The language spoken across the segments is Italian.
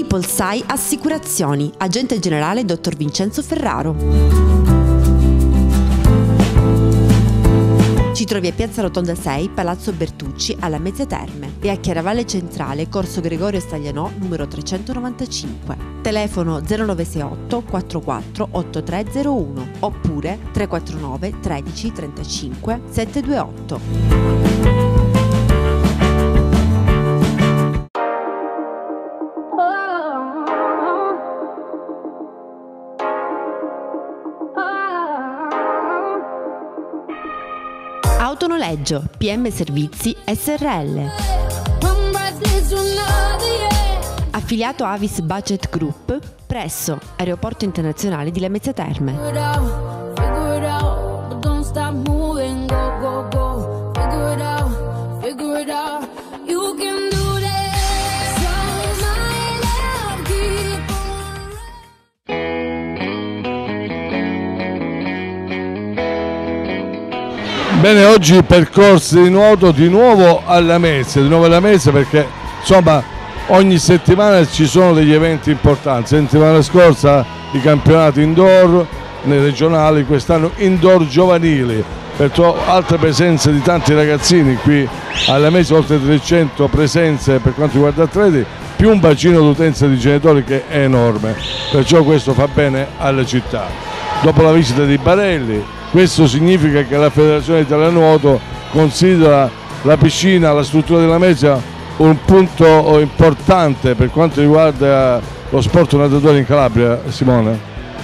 Polsai Assicurazioni, agente generale dottor Vincenzo Ferraro. Ci trovi a Piazza Rotonda 6, Palazzo Bertucci, alla Lamezia Terme, e a Chiaravalle Centrale, Corso Gregorio Staglianò, numero 395. Telefono 0968 44 8301 oppure 349 13 35 728. Autonoleggio PM Servizi SRL. Affiliato Avis Budget Group presso Aeroporto Internazionale di Lamezia Terme. Bene, oggi percorsi di nuoto di nuovo a Lamezia, perché insomma ogni settimana ci sono degli eventi importanti. Settimana scorsa i campionati indoor nei regionali, quest'anno indoor giovanili, perciò altre presenze di tanti ragazzini qui a Lamezia, oltre 300 presenze per quanto riguarda atleti, più un bacino d'utenza di genitori che è enorme, perciò questo fa bene alle città. Dopo la visita di Barelli, questo significa che la Federazione Italiana Nuoto considera la piscina, la struttura della Lamezia un punto importante per quanto riguarda lo sport nuotatore in Calabria, Simone?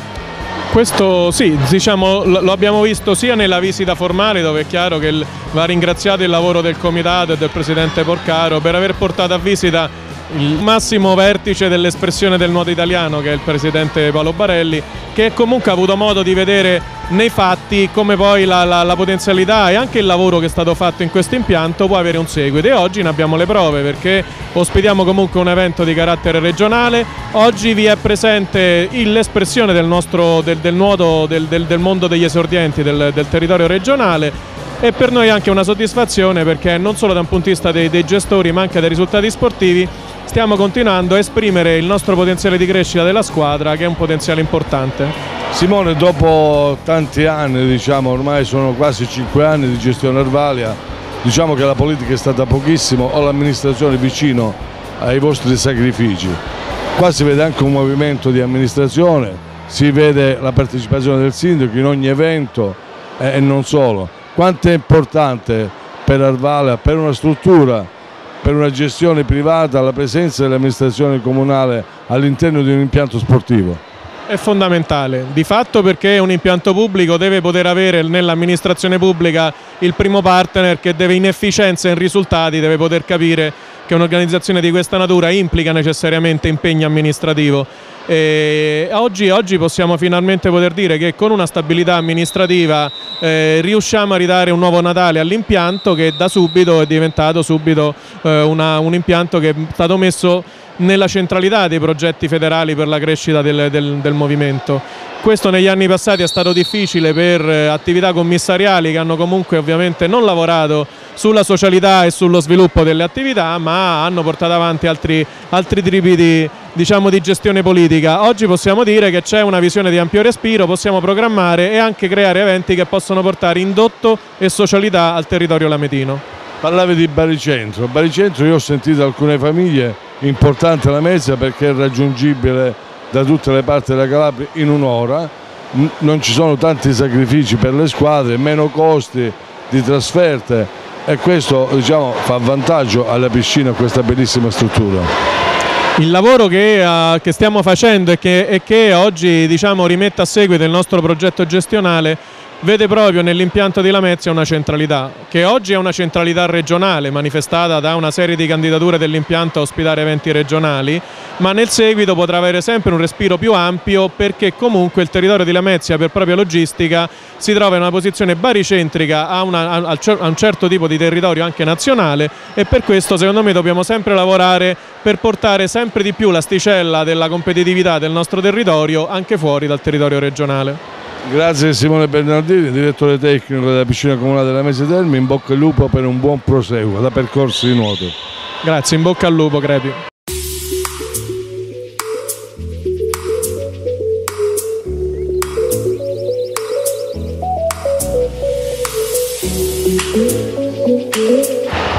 Questo sì, diciamo, lo abbiamo visto sia nella visita formale, dove è chiaro che va ringraziato il lavoro del comitato e del presidente Porcaro per aver portato a visita il massimo vertice dell'espressione del nuoto italiano, che è il presidente Paolo Barelli, che comunque ha avuto modo di vedere nei fatti come poi la potenzialità e anche il lavoro che è stato fatto in questo impianto può avere un seguito, e oggi ne abbiamo le prove, perché ospitiamo comunque un evento di carattere regionale. Oggi vi è presente l'espressione del nostro del nuoto, del mondo degli esordienti del territorio regionale, e per noi è anche una soddisfazione, perché non solo da un punto di vista dei gestori ma anche dei risultati sportivi stiamo continuando a esprimere il nostro potenziale di crescita della squadra, che è un potenziale importante. Simone, dopo tanti anni, diciamo ormai sono quasi 5 anni di gestione Arvalia, diciamo che la politica è stata pochissimo o l'amministrazione vicino ai vostri sacrifici. Qua si vede anche un movimento di amministrazione, si vede la partecipazione del sindaco in ogni evento e non solo. Quanto è importante per Arvalia, per una struttura, per una gestione privata, la presenza dell'amministrazione comunale all'interno di un impianto sportivo? È fondamentale, di fatto, perché un impianto pubblico deve poter avere nell'amministrazione pubblica il primo partner che deve, in efficienza e in risultati, deve poter capire che un'organizzazione di questa natura implica necessariamente impegno amministrativo. E oggi possiamo finalmente poter dire che con una stabilità amministrativa riusciamo a ridare un nuovo Natale all'impianto, che da subito è diventato un impianto che è stato messo nella centralità dei progetti federali per la crescita del movimento. Questo negli anni passati è stato difficile per attività commissariali che hanno comunque ovviamente non lavorato sulla socialità e sullo sviluppo delle attività, ma hanno portato avanti altri tipi di gestione politica. Oggi possiamo dire che c'è una visione di ampio respiro, possiamo programmare e anche creare eventi che possono portare indotto e socialità al territorio lametino. Parlavi di Baricentro. Baricentro, io ho sentito alcune famiglie, importante la Lamezia perché è raggiungibile da tutte le parti della Calabria in un'ora, non ci sono tanti sacrifici per le squadre, meno costi di trasferte, e questo, diciamo, fa vantaggio alla piscina, questa bellissima struttura. Il lavoro che stiamo facendo e che oggi, diciamo, rimette a seguito il nostro progetto gestionale vede proprio nell'impianto di Lamezia una centralità, che oggi è una centralità regionale manifestata da una serie di candidature dell'impianto a ospitare eventi regionali, ma nel seguito potrà avere sempre un respiro più ampio, perché comunque il territorio di Lamezia, per propria logistica, si trova in una posizione baricentrica a un certo tipo di territorio anche nazionale, e per questo secondo me dobbiamo sempre lavorare per portare sempre di più l'asticella della competitività del nostro territorio anche fuori dal territorio regionale. Grazie Simone Bernardini, direttore tecnico della piscina comunale della Lamezia Terme, in bocca al lupo per un buon proseguo da percorsi di nuoto. Grazie, in bocca al lupo Crepi.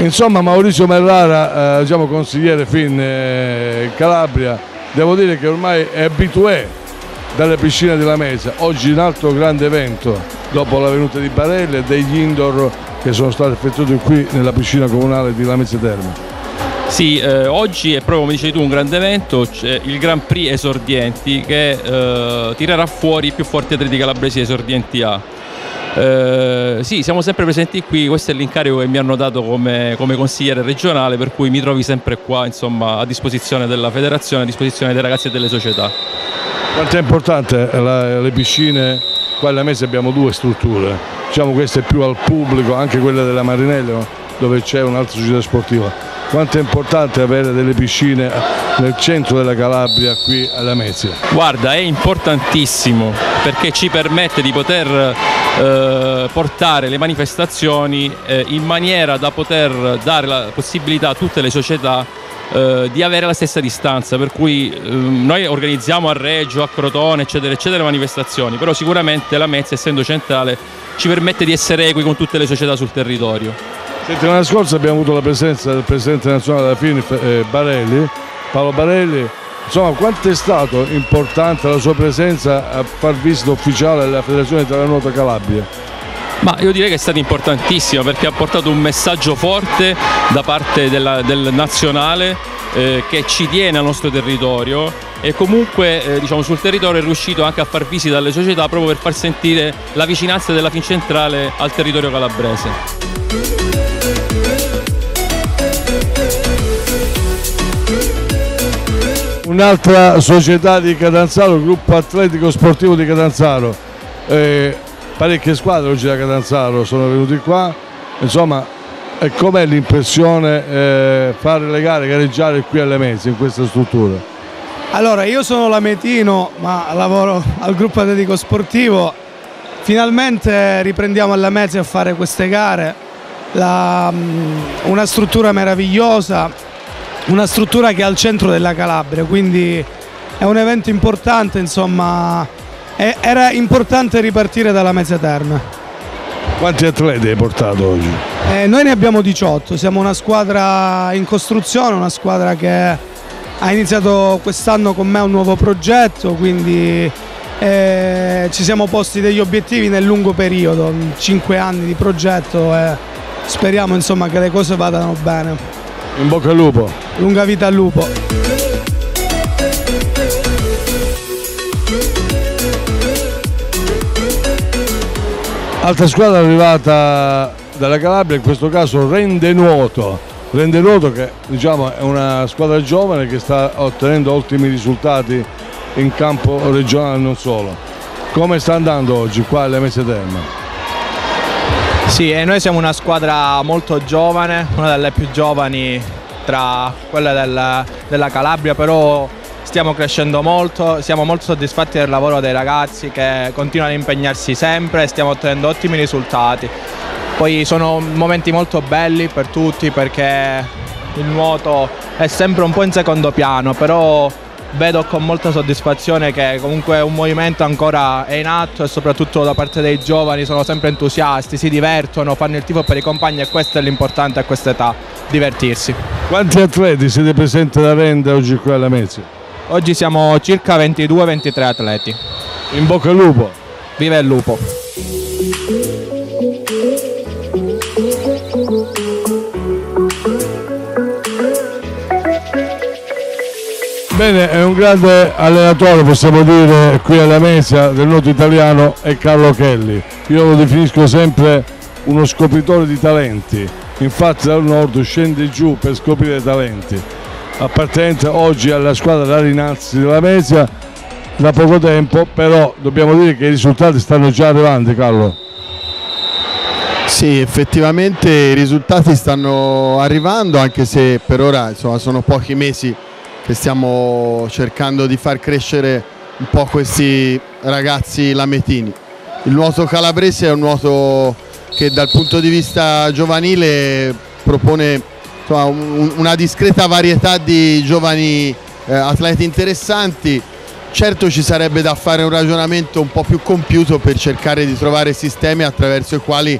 Insomma, Maurizio Merlara, diciamo consigliere FIN in Calabria, devo dire che ormai è abitué dalle piscine di Lamezia. Oggi un altro grande evento dopo la venuta di Barelli e degli indoor che sono stati effettuati qui nella piscina comunale di Lamezia Terme. Sì, oggi è proprio come dicevi tu un grande evento, c'è il Grand Prix Esordienti che tirerà fuori i più forti atleti calabresi esordienti A. Sì, siamo sempre presenti qui, questo è l'incarico che mi hanno dato come consigliere regionale, per cui mi trovi sempre qua, insomma, a disposizione della federazione, a disposizione dei ragazzi e delle società. Quanto è importante le piscine? Qua alla Lamezia abbiamo due strutture, diciamo questa è più al pubblico, anche quella della Marinello dove c'è un'altra società sportiva. Quanto è importante avere delle piscine nel centro della Calabria qui alla Lamezia? Guarda, è importantissimo perché ci permette di poter portare le manifestazioni in maniera da poter dare la possibilità a tutte le società di avere la stessa distanza, per cui noi organizziamo a Reggio, a Crotone, eccetera eccetera manifestazioni, però sicuramente la Lamezia, essendo centrale, ci permette di essere equi con tutte le società sul territorio. Settimana scorsa abbiamo avuto la presenza del presidente nazionale della FIN, Barelli, Paolo Barelli. Insomma, quanto è stato importante la sua presenza a far visita ufficiale alla Federazione Italiana Nuoto Calabria? Ma io direi che è stata importantissima perché ha portato un messaggio forte da parte del nazionale che ci tiene al nostro territorio e comunque diciamo, sul territorio è riuscito anche a far visita alle società proprio per far sentire la vicinanza della FIN centrale al territorio calabrese. Un'altra società di Catanzaro, il gruppo atletico sportivo di Catanzaro, parecchie squadre oggi da Catanzaro sono venuti qua, insomma com'è l'impressione fare le gare, gareggiare qui alle Lamezia in questa struttura? Allora io sono lametino ma lavoro al gruppo atletico sportivo, finalmente riprendiamo alla Lamezia a fare queste gare, una struttura meravigliosa. Una struttura che è al centro della Calabria, quindi è un evento importante, insomma, era importante ripartire dalla Lamezia Terme. Quanti atleti hai portato oggi? Noi ne abbiamo 18, siamo una squadra in costruzione, una squadra che ha iniziato quest'anno con me un nuovo progetto, quindi ci siamo posti degli obiettivi nel lungo periodo, 5 anni di progetto e speriamo insomma che le cose vadano bene. In bocca al lupo. Lunga vita al lupo. Altra squadra arrivata dalla Calabria, in questo caso Rende Nuoto. Rende Nuoto che diciamo è una squadra giovane che sta ottenendo ottimi risultati in campo regionale e non solo. Come sta andando oggi qua alle Lamezia Terme? Sì, e noi siamo una squadra molto giovane, una delle più giovani tra quelle della Calabria, però stiamo crescendo molto, siamo molto soddisfatti del lavoro dei ragazzi che continuano a impegnarsi sempre e stiamo ottenendo ottimi risultati. Poi sono momenti molto belli per tutti perché il nuoto è sempre un po' in secondo piano, però vedo con molta soddisfazione che comunque un movimento ancora è in atto e soprattutto da parte dei giovani sono sempre entusiasti, si divertono, fanno il tifo per i compagni e questo è l'importante a questa età, divertirsi. Quanti atleti siete presenti da Rende oggi qui alla Lamezia? Oggi siamo circa 22-23 atleti. In bocca al lupo! Viva il lupo! Bene, è un grande allenatore, possiamo dire, qui alla Lamezia del nuoto italiano è Carlo Kelly. Io lo definisco sempre uno scopritore di talenti, infatti dal nord scende giù per scoprire talenti. Appartenente oggi alla squadra Larinazzi della Lamezia da poco tempo, però dobbiamo dire che i risultati stanno già arrivando, Carlo. Sì, effettivamente i risultati stanno arrivando, anche se per ora insomma, sono pochi mesi che stiamo cercando di far crescere un po' questi ragazzi lametini. Il nuoto calabrese è un nuoto che dal punto di vista giovanile propone insomma, una discreta varietà di giovani atleti interessanti. Certo ci sarebbe da fare un ragionamento un po' più compiuto per cercare di trovare sistemi attraverso i quali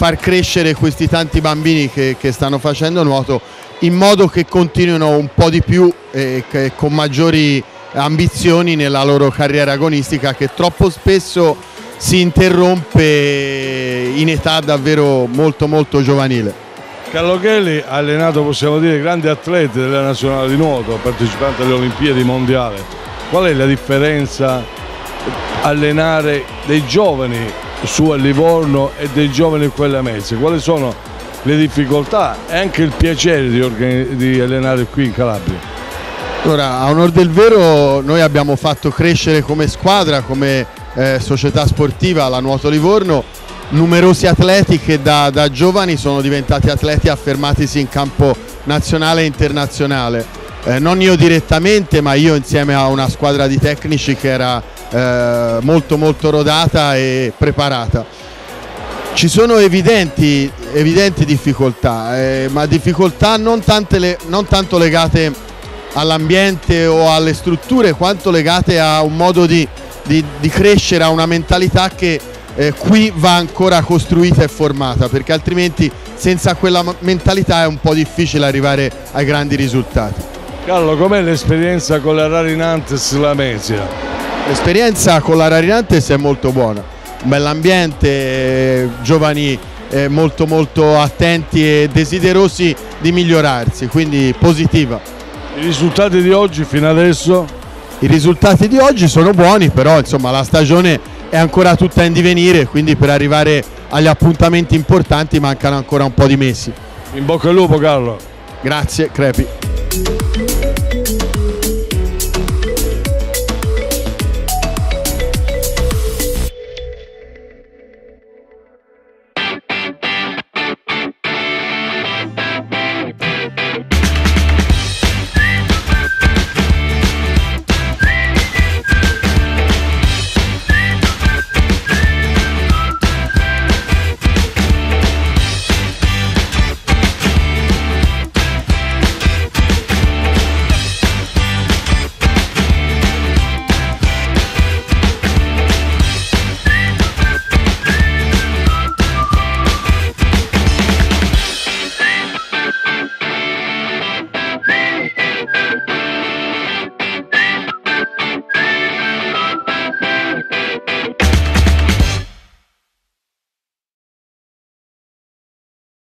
far crescere questi tanti bambini che stanno facendo nuoto, in modo che continuino un po' di più e con maggiori ambizioni nella loro carriera agonistica, che troppo spesso si interrompe in età davvero molto molto giovanile. Carlo Chelli ha allenato, possiamo dire, grandi atleti della nazionale di nuoto, partecipanti alle Olimpiadi mondiali. Qual è la differenza allenare dei giovani su a Livorno e dei giovani qui alla Mezza? Quali sono le difficoltà e anche il piacere di allenare qui in Calabria? Allora, a onor del vero, noi abbiamo fatto crescere come squadra, come società sportiva, la Nuoto Livorno, numerosi atleti che da giovani sono diventati atleti affermatisi in campo nazionale e internazionale. Non io direttamente, ma io insieme a una squadra di tecnici che era molto molto rodata e preparata. Ci sono evidenti difficoltà, ma difficoltà non tanto legate all'ambiente o alle strutture, quanto legate a un modo di crescere, a una mentalità che qui va ancora costruita e formata, perché altrimenti senza quella mentalità è un po' difficile arrivare ai grandi risultati. Carlo, com'è l'esperienza con la Rarinantes Lamezia? L'esperienza con la Rarinantes è molto buona, un bell'ambiente, giovani molto molto attenti e desiderosi di migliorarsi, quindi positiva. I risultati di oggi fino adesso? I risultati di oggi sono buoni, però insomma la stagione è ancora tutta in divenire, quindi per arrivare agli appuntamenti importanti mancano ancora un po' di mesi. In bocca al lupo, Carlo. Grazie, Crepi.